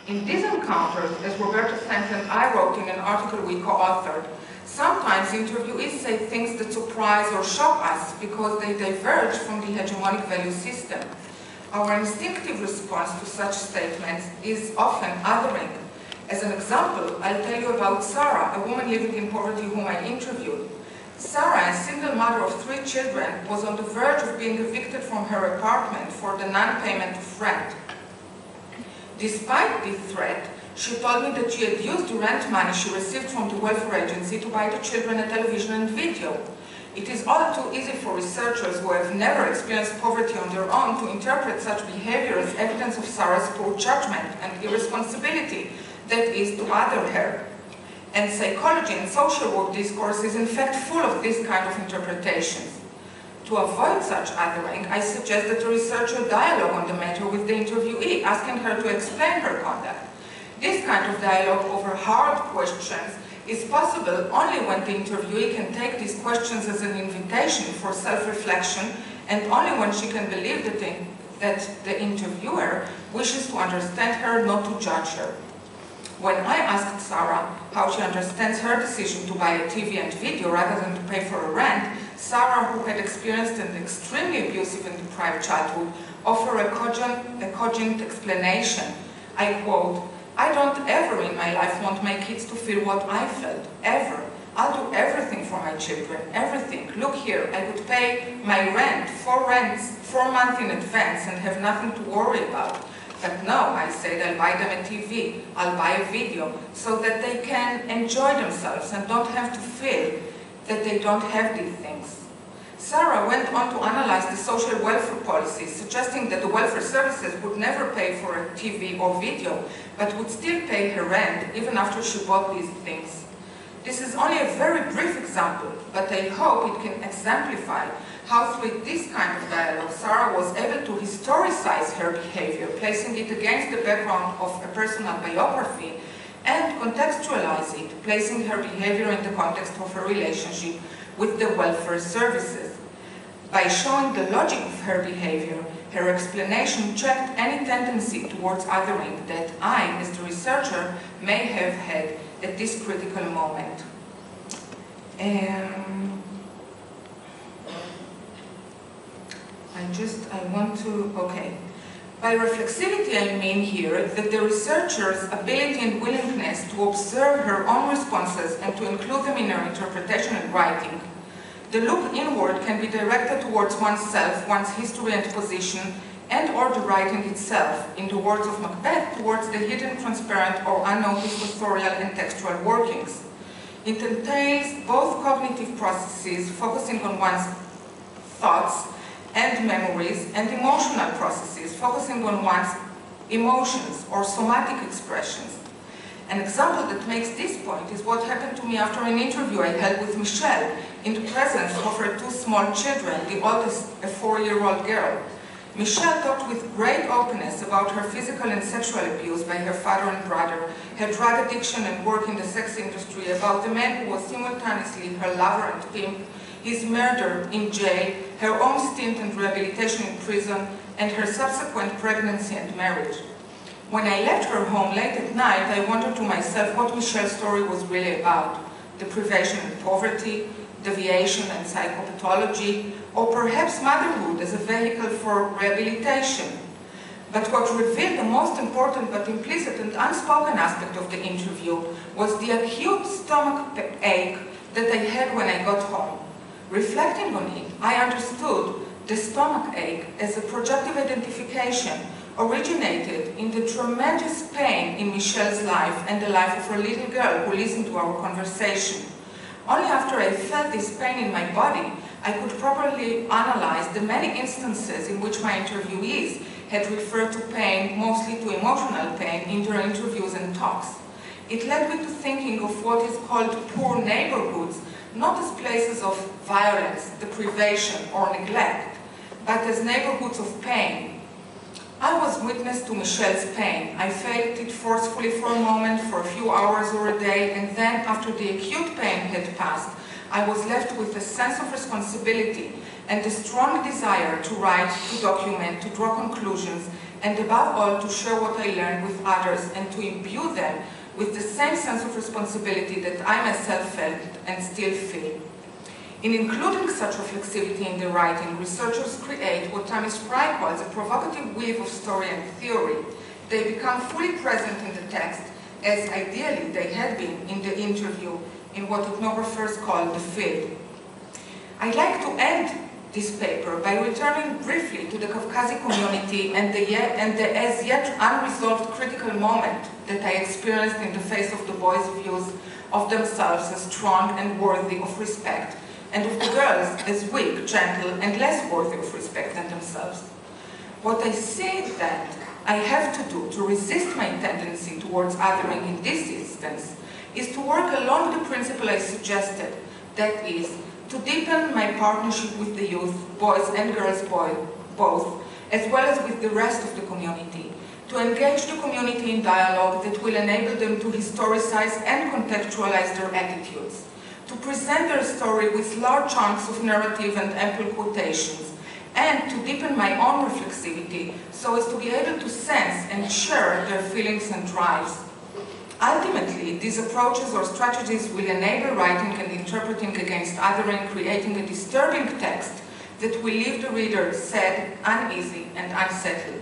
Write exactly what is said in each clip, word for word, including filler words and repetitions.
In these encounters, as Roberta Fenton and I wrote in an article we co-authored, sometimes interviewees say things that surprise or shock us because they diverge from the hegemonic value system. Our instinctive response to such statements is often othering. As an example, I'll tell you about Sarah, a woman living in poverty whom I interviewed. Sarah, a single mother of three children, was on the verge of being evicted from her apartment for the non-payment of rent. Despite this threat, she told me that she had used the rent money she received from the welfare agency to buy the children a television and video. It is all too easy for researchers who have never experienced poverty on their own to interpret such behavior as evidence of Sarah's poor judgment and irresponsibility that is to other her. And psychology and social work discourse is in fact full of this kind of interpretations. To avoid such othering, I suggest that the researcher dialogue on the matter with the interviewee, asking her to explain her conduct. This kind of dialogue over hard questions is possible only when the interviewee can take these questions as an invitation for self-reflection, and only when she can believe that the, that the interviewer wishes to understand her, not to judge her. When I asked Sarah how she understands her decision to buy a T V and video rather than to pay for a rent, Sarah, who had experienced an extremely abusive and deprived childhood, offered a cogent, a cogent explanation. I quote, "I don't ever in my life want my kids to feel what I felt, ever. I'll do everything for my children, everything. Look here, I could pay my rent, four rents, four months in advance and have nothing to worry about. But no," I said, "I'll buy them a T V, I'll buy a video, so that they can enjoy themselves and don't have to feel that they don't have these things." Sarah went on to analyze the social welfare policies, suggesting that the welfare services would never pay for a T V or video, but would still pay her rent even after she bought these things. This is only a very brief example, but I hope it can exemplify how through this kind of dialogue, Sarah was able to historicize her behavior, placing it against the background of a personal biography, and contextualize it, placing her behavior in the context of her relationship with the welfare services. By showing the logic of her behavior, her explanation checked any tendency towards othering that I, as the researcher, may have had at this critical moment. Um, I just, I want to, okay. By reflexivity, I mean here that the researcher's ability and willingness to observe her own responses and to include them in her interpretation and writing. The look inward can be directed towards oneself, one's history and position, and or the writing itself, in the words of Macbeth, towards the hidden, transparent, or unnoticed authorial and textual workings. It entails both cognitive processes, focusing on one's thoughts and memories, and emotional processes, focusing on one's emotions or somatic expressions. An example that makes this point is what happened to me after an interview I held with Michelle in the presence of her two small children, the oldest a four-year-old girl. Michelle talked with great openness about her physical and sexual abuse by her father and brother, her drug addiction and work in the sex industry, about the man who was simultaneously her lover and pimp, his murder in jail, her own stint and rehabilitation in prison, and her subsequent pregnancy and marriage. When I left her home late at night, I wondered to myself what Michelle's story was really about: deprivation and poverty, deviation and psychopathology, or perhaps motherhood as a vehicle for rehabilitation. But what revealed the most important but implicit and unspoken aspect of the interview was the acute stomach ache that I had when I got home. Reflecting on it, I understood the stomach ache as a projective identification originated in the tremendous pain in Michelle's life and the life of her little girl who listened to our conversation. Only after I felt this pain in my body, I could properly analyze the many instances in which my interviewees had referred to pain, mostly to emotional pain, in their interviews and talks. It led me to thinking of what is called poor neighborhoods, not as places of violence, deprivation, or neglect, but as neighborhoods of pain. I was witness to Michelle's pain. I felt it forcefully for a moment, for a few hours or a day, and then, after the acute pain had passed, I was left with a sense of responsibility and a strong desire to write, to document, to draw conclusions, and above all to share what I learned with others and to imbue them with the same sense of responsibility that I myself felt and still feel. In including such reflexivity in the writing, researchers create what Tammy Spry calls a provocative weave of story and theory. They become fully present in the text, as ideally they had been in the interview, in what ethnographers call the field. I'd like to end this paper by returning briefly to the Kavkazi community and the, yet, and the as yet unresolved critical moment that I experienced in the face of the boys' views of themselves as strong and worthy of respect, and of the girls as weak, gentle, and less worthy of respect than themselves. What I see that I have to do to resist my tendency towards othering in this instance is to work along the principle I suggested, that is, to deepen my partnership with the youth, boys and girls boy, both, as well as with the rest of the community, to engage the community in dialogue that will enable them to historicize and contextualize their attitudes, to present their story with large chunks of narrative and ample quotations, and to deepen my own reflexivity so as to be able to sense and share their feelings and drives. Ultimately, these approaches or strategies will enable writing and interpreting against othering, creating a disturbing text that will leave the reader sad, uneasy, and unsettled.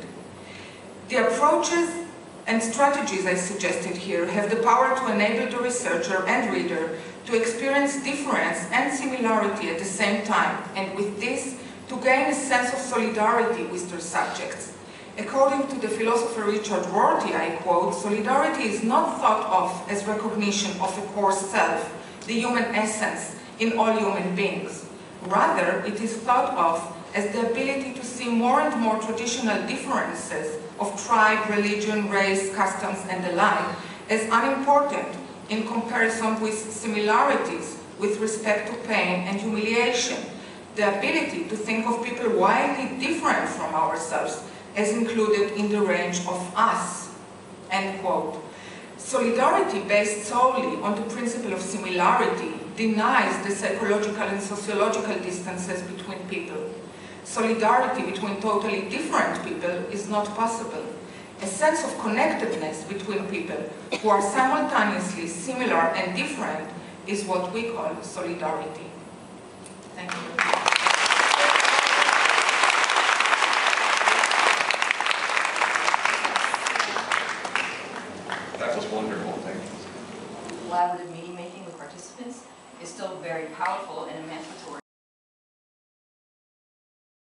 The approaches and strategies I suggested here have the power to enable the researcher and reader to experience difference and similarity at the same time, and with this, to gain a sense of solidarity with their subjects. According to the philosopher Richard Rorty, I quote, "Solidarity is not thought of as recognition of a core self, the human essence in all human beings. Rather, it is thought of as the ability to see more and more traditional differences of tribe, religion, race, customs, and the like as unimportant in comparison with similarities with respect to pain and humiliation, the ability to think of people widely different from ourselves as included in the range of us," end quote. Solidarity based solely on the principle of similarity denies the psychological and sociological distances between people. Solidarity between totally different people is not possible. A sense of connectedness between people who are simultaneously similar and different is what we call solidarity. Thank you.